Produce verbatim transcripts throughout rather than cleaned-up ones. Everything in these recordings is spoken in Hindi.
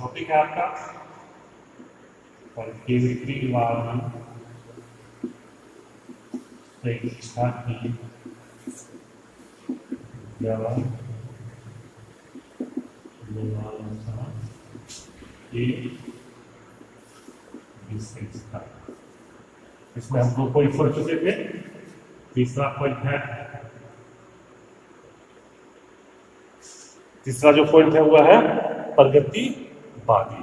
टॉपिक है आपका प्रकृतिवादी शिक्षा की व्यवस्था की विशेषता। इसमें हम दो पॉइंट पढ़ चुके थे। तीसरा पॉइंट है तीसरा जो पॉइंट है वह है प्रगतिवादी।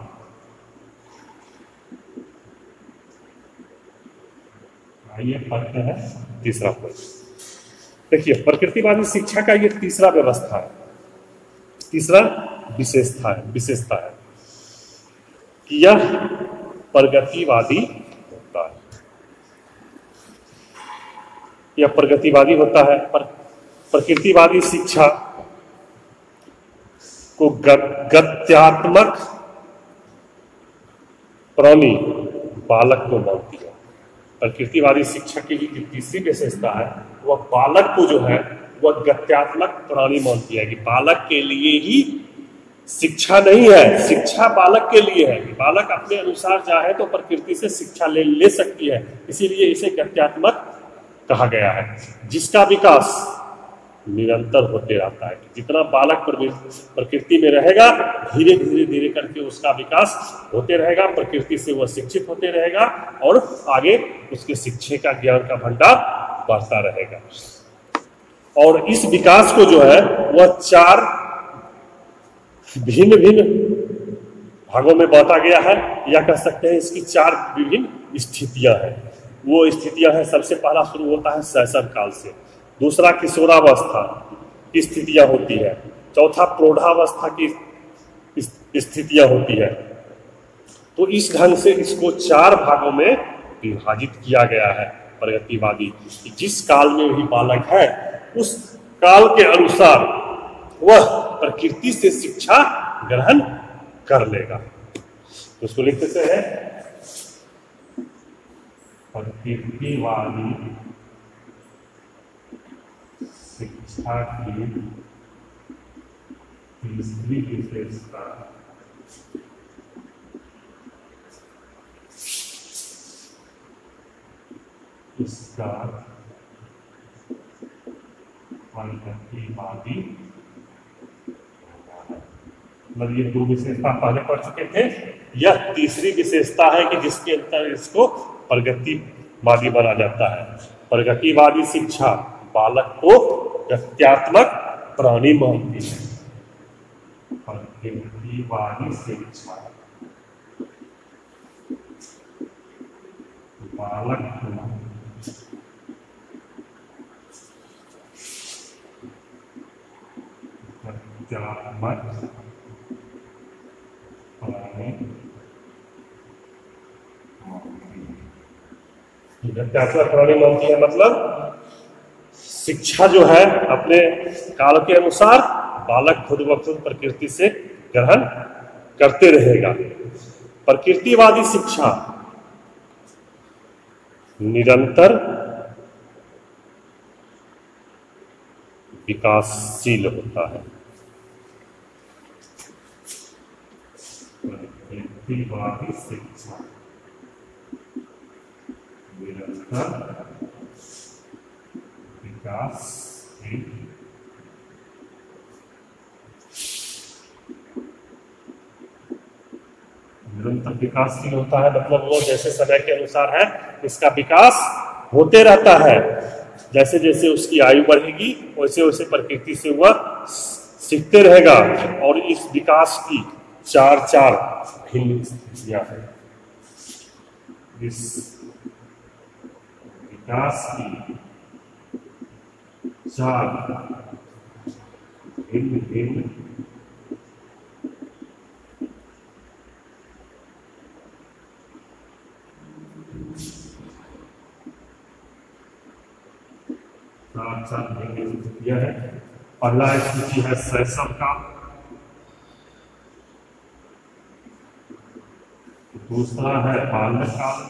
आइए पढ़ते हैं तीसरा पॉइंट। देखिए, प्रकृतिवादी शिक्षा का ये तीसरा व्यवस्था है, तीसरा विशेषता है विशेषता है कि यह प्रगतिवादी होता है। यह प्रगतिवादी होता है। पर प्रकृतिवादी शिक्षा को गत्यात्मक प्राणी बालक को मानती है। प्रकृतिवादी शिक्षा की जो तीसरी विशेषता है वह बालक को जो है वह गत्यात्मक प्राणी मानती है कि बालक के लिए ही शिक्षा नहीं है, शिक्षा बालक के लिए है कि बालक अपने अनुसार चाहे तो प्रकृति से शिक्षा ले ले सकती है। इसीलिए इसे गत्यात्मक कहा गया है, जिसका विकास निरंतर होते रहता है। जितना बालक प्रकृति में रहेगा धीरे धीरे धीरे करके उसका विकास होते रहेगा, प्रकृति से वह शिक्षित होते रहेगा और आगे उसके शिक्षे का ज्ञान का भंडार बढ़ता रहेगा। और इस विकास को जो है वह चार भिन्न भिन्न भागों में बांटा गया है, या कह सकते हैं इसकी चार विभिन्न स्थितियां हैं। वो स्थितियां हैं, सबसे पहला शुरू होता है शैशव काल से, दूसरा किशोरावस्था की स्थितियां होती है, चौथा प्रौढ़ावस्था की स्थितियां होती है। तो इस ढंग से इसको चार भागों में विभाजित किया गया है प्रगतिवादी। जिस काल में भी बालक है उस काल के अनुसार वह प्रकृति से शिक्षा ग्रहण कर लेगा। तो उसको लिखते से है प्रकृतिवादी शिक्षा की तीसरी विशेषता इसका प्रगतिवादी, मतलब ये दो विशेषता पहले पढ़ चुके थे। यह तीसरी विशेषता है कि जिसके अंतर इसको प्रगतिवादी बना जाता है। प्रगतिवादी शिक्षा बालक को गत्यात्मक प्राणी मानती है। प्रगतिवादी शिक्षा बालक को गत्यात्मक गत्यात्मक प्राणी मानती है, मतलब शिक्षा जो है अपने काल के अनुसार बालक खुद ब खुद प्रकृति से ग्रहण करते रहेगा। प्रकृतिवादी शिक्षा निरंतर विकासशील होता है। प्रकृतिवादी शिक्षा निरंतर विकासशील निरंतर विकासशील होता है, मतलब वो जैसे समय के अनुसार है इसका विकास होते रहता है। जैसे जैसे उसकी आयु बढ़ेगी वैसे वैसे प्रकृति से वह सीखते रहेगा। और इस विकास की चार चार भिन्न स्थितियां हैं। इस विकास की चार भिन्न भिन्न चार चार भिन्न स्थितियां है। पहला स्थिति है शैशव का, दूसरा है बाल्यकाल,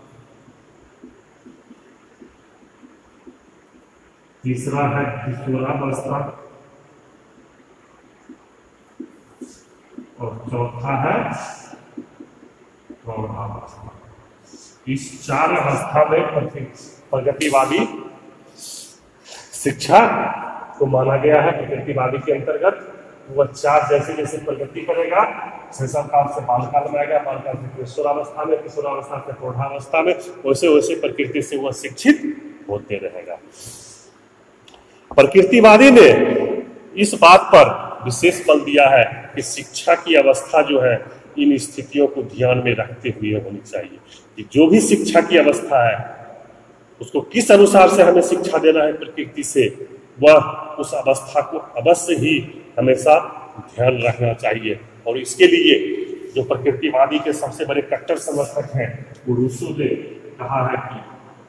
तीसरा है किशोरावस्था और चौथा है प्रौढ़ावस्था। इस चार अवस्था में प्रगतिवादी शिक्षा को माना गया है। प्रगतिवादी के अंतर्गत वह चार जैसे जैसे प्रगति करेगा, शैशव काल से बालकाल में आएगा, बालकाल से किशोरावस्था में, किशोरावस्था से प्रौढ़ावस्था में, वैसे वैसे प्रकृति से वह शिक्षित होते रहेगा। प्रकृतिवादी ने इस बात पर विशेष बल दिया है कि शिक्षा की अवस्था जो है इन स्थितियों को ध्यान में रखते हुए होनी चाहिए कि जो भी शिक्षा की अवस्था है उसको किस अनुसार से हमें शिक्षा देना है प्रकृति से, वह उस अवस्था को अवश्य ही हमेशा ध्यान रखना चाहिए। और इसके लिए जो प्रकृतिवादी के सबसे बड़े कट्टर समर्थक हैं वो रूसो ने कहा है कि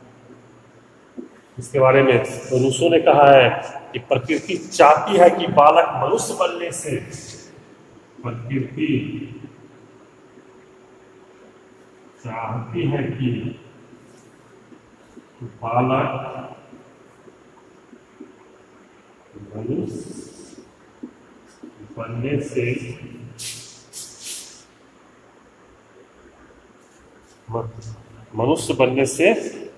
इसके बारे में तो रूसो ने कहा है कि प्रकृति चाहती है कि बालक मनुष्य बनने से, प्रकृति चाहती है कि बालक मनुष्य बनने से मनुष्य बनने से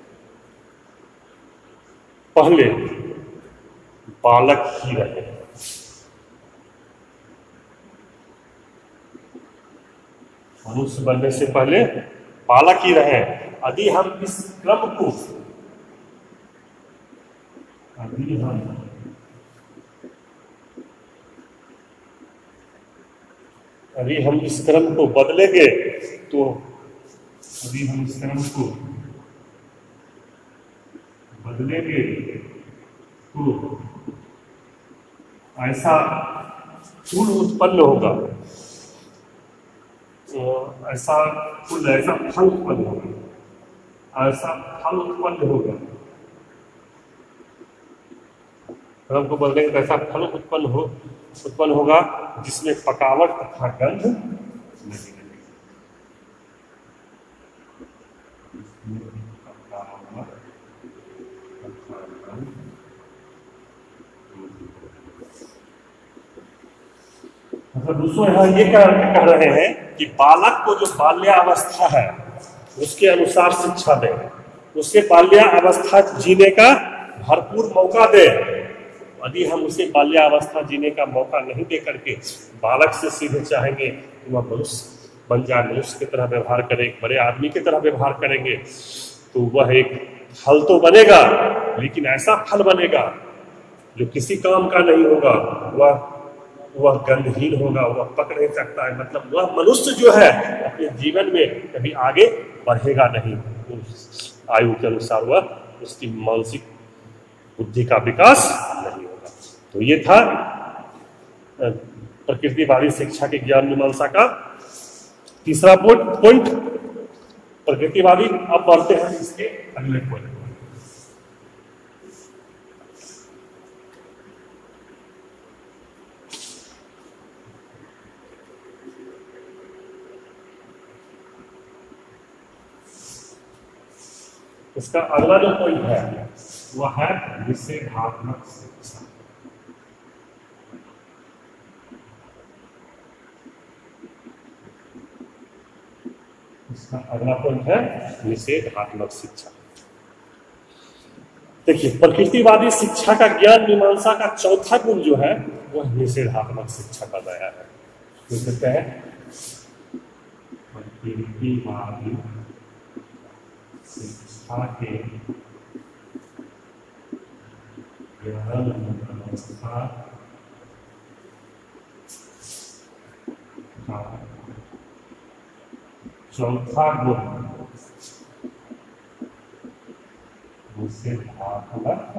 पहले बालक ही रहे। मनुष्य बनने से पहले बालक ही रहे। यदि हम इस क्रम को यदि हम यदि हम इस क्रम को बदलेंगे तो यदि हम इस क्रम को बदलेंगे तो ऐसा फूल उत्पन्न होगा, तो ऐसा फूल ऐसा फल उत्पन्न होगा, ऐसा फल उत्पन्न होगा। क्रम को बदलेंगे तो ऐसा फल उत्पन्न हो उत्पन्न होगा जिसमें पकावट तथा गंध नहीं लगेगी। मतलब दूसरों यहाँ ये कह, कह रहे हैं कि बालक को जो बाल्यावस्था है उसके अनुसार शिक्षा दे, उसके बाल्यावस्था जीने का भरपूर मौका दे। यदि हम उसे बाल्यावस्था जीने का मौका नहीं दे करके बालक से सीधे चाहेंगे कि वह मनुष्य बन जाए, मनुष्य की तरह व्यवहार करे, एक बड़े आदमी की तरह व्यवहार करेंगे, तो वह एक फल तो बनेगा लेकिन ऐसा फल बनेगा जो किसी काम का नहीं होगा, वह वह गंधहीन होगा, वह पक नहीं सकता है। मतलब वह मनुष्य जो है अपने जीवन में कभी आगे बढ़ेगा नहीं, उस आयु के अनुसार वह उसकी मानसिक बुद्धि का विकास नहीं होगा। तो ये था प्रकृतिवादी शिक्षा के ज्ञान मीमांसा का तीसरा पॉइंट। प्रकृतिवादी अब बढ़ते हैं इसके अगले पॉइंट। इसका अगला जो पॉइंट है वह है निषेधात्मक शिक्षा। इसका अगला पॉइंट है निषेधात्मक शिक्षा। देखिए, प्रकृतिवादी शिक्षा का ज्ञान मीमांसा का चौथा गुण जो है वह निषेधात्मक शिक्षा का दया है। तो कहते हैं प्रकृतिवादी शिक्षा के ज्ञान मीमांसा का चौथा गुण निषेधात्मक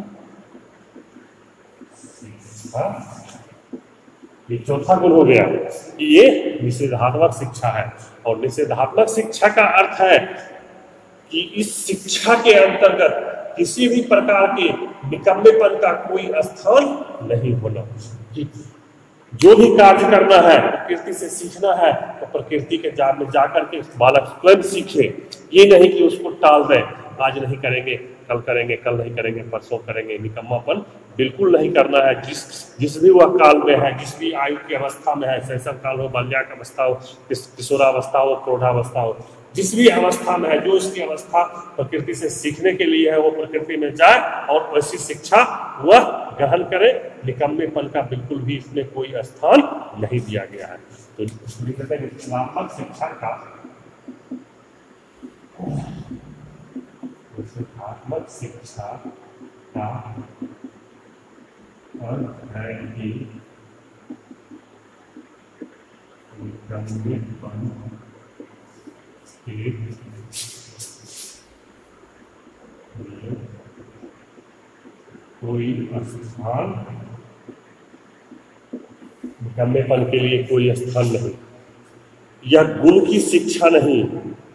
शिक्षा। ये चौथा गुण हो गया कि ये निषेधात्मक शिक्षा है। और निषेधात्मक शिक्षा का अर्थ है कि इस शिक्षा के अंतर्गत किसी भी प्रकार के निकम्मेपन का कोई स्थान नहीं होना। कि जो भी कार्य करना है प्रकृति से सीखना है तो प्रकृति के जाल में जाकर के बालक स्वयं सीखे, ये नहीं कि उसको टाल दें, आज नहीं करेंगे कल करेंगे, कल नहीं करेंगे, परसों करेंगे, निकम्मापन बिल्कुल नहीं करना है। जिस जिस भी वह काल में है, जिस भी आयु की अवस्था में है, शैशव काल हो, बाल्याक अवस्था हो, किशोरावस्था हो, प्रौढ़ावस्था हो, जिस भी अवस्था में है, जो इसकी अवस्था प्रकृति से सीखने के लिए है, वो प्रकृति में जाए और वैसी शिक्षा वह ग्रहण करे। निकम्मेपन का बिल्कुल भी इसमें कोई स्थान नहीं दिया गया है। तो कहते हैं निषेधात्मक शिक्षा का निषेधात्मक शिक्षा का अर्थ है कि निकम्मेपन के कोई स्थान निकम्मेपन के लिए कोई स्थान नहीं। यह गुण की शिक्षा नहीं,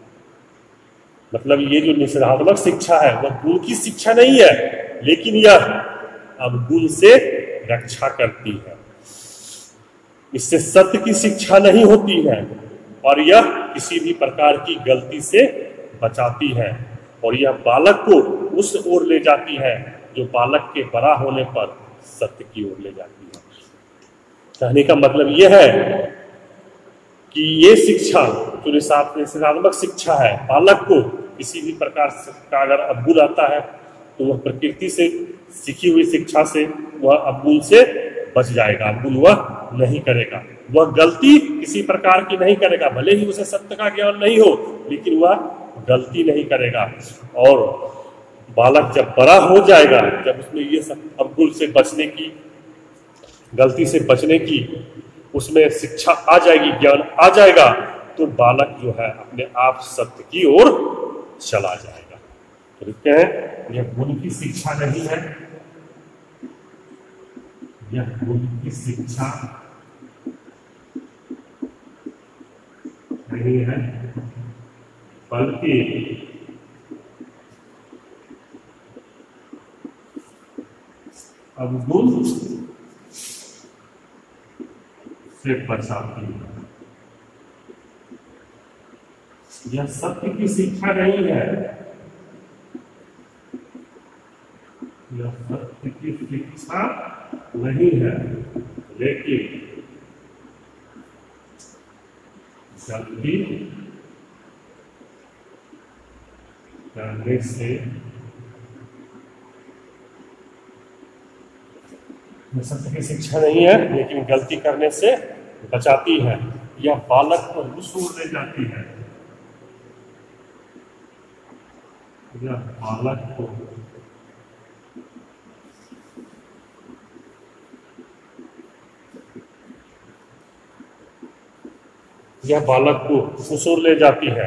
मतलब ये जो निषेधात्मक शिक्षा है वह गुण की शिक्षा नहीं है, लेकिन यह अब गुण से रक्षा करती है। इससे सत्य की शिक्षा नहीं होती है और यह किसी भी प्रकार की गलती से बचाती है, और यह बालक को उस ओर ले जाती है जो बालक के बड़ा होने पर सत्य की ओर ले जाती है। कहने का मतलब यह है कि ये शिक्षा जो निषेधात्मक शिक्षा है, बालक को किसी भी प्रकार का अगर अवगुण आता है तो वह प्रकृति से सीखी हुई शिक्षा से वह अवगुण से बच जाएगा, अवगुण वह नहीं करेगा, वह गलती किसी प्रकार की नहीं करेगा। भले ही उसे सत्य का ज्ञान नहीं हो, लेकिन वह गलती नहीं करेगा। और बालक जब बड़ा हो जाएगा, जब उसमें ये सब अवगुण से बचने की, गलती से बचने की उसमें शिक्षा आ जाएगी, ज्ञान आ जाएगा, तो बालक जो है अपने आप सत्य की ओर चला जाएगा। तो देखते हैं यह गुण की शिक्षा नहीं है, यह गुण की शिक्षा नहीं है, बल्कि अवगुण से बचाती है। यह सत्य की शिक्षा नहीं है, यह सत्य की शिक्षा नहीं है, लेकिन गलती करने से सत्य की शिक्षा नहीं है, लेकिन गलती करने से बचाती है। यह बालक को उस ओर ले जाती है, यह बालक को यह बालक को उस ओर ले जाती है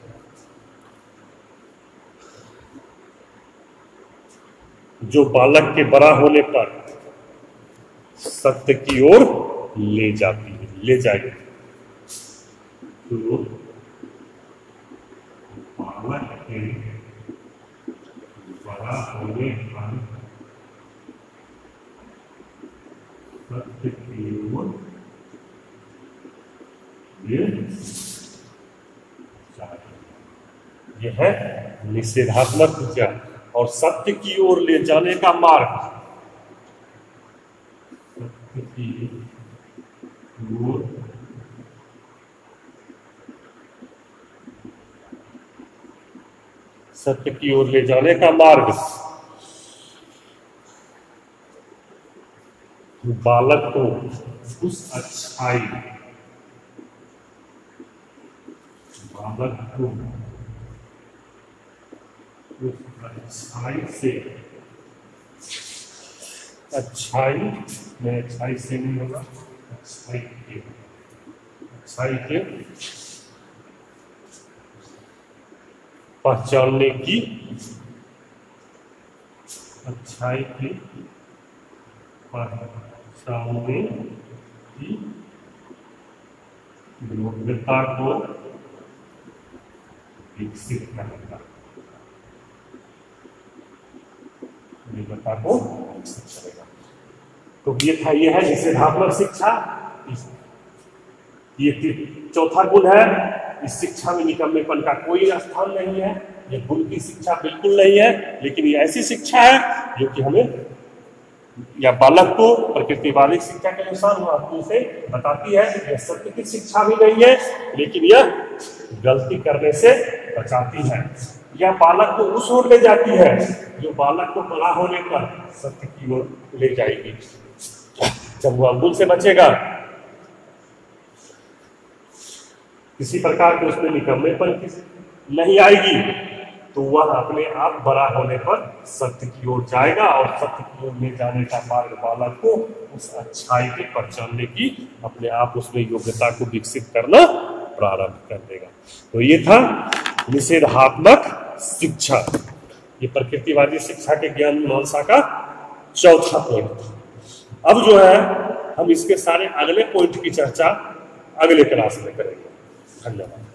जो बालक के बड़ा होने पर सत्य की ओर ले जाती है, ले जाएगी। तो बालक के बड़ा होने पर सत्य की ओर ले जाएगी। यह है निषेधात्मक विचार। और सत्य की ओर ले जाने का मार्ग, सत्य की ओर सत्य की ओर ले जाने का मार्ग बालक को उस अच्छाई बालक को उस अच्छाई से अच्छाई में अच्छाई से नहीं होगा, अच्छाई के अच्छाई के पहचानने की अच्छाई की पहचानने की योग्यता को विकसित करेगा, योग्यता को विकसित करेगा। तो ये था, ये है निषेधात्मक शिक्षा। ये चौथा गुण है। इस शिक्षा में निकम्मेपन का कोई स्थान नहीं है। ये गुण की शिक्षा बिल्कुल नहीं है, लेकिन ये ऐसी शिक्षा है जो कि हमें या बालक को प्रकृतिवादी शिक्षा के अनुसार महत्व से बताती है। यह सत्य की शिक्षा भी नहीं है, लेकिन यह गलती करने से बचाती है। यह बालक को उस ओर ले जाती है जो बालक को बड़ा होने पर सत्य की ओर ले जाएगी। जब वह अवगुण से बचेगा, किसी प्रकार के उसमें निकम्मेपन नहीं आएगी, तो वह अपने आप बड़ा होने पर सत्य की ओर जाएगा और सत्य की ओर ले जाने का मार्ग बालक को उस अच्छाई के पर चलने की अपने आप उसमें योग्यता को विकसित करना प्रारंभ कर देगा। तो ये था निषेधात्मक शिक्षा। ये प्रकृतिवादी शिक्षा के ज्ञान मीमांसा का चौथा पॉइंट था। अब जो है हम इसके सारे अगले पॉइंट की चर्चा अगले क्लास में करेंगे। धन्यवाद।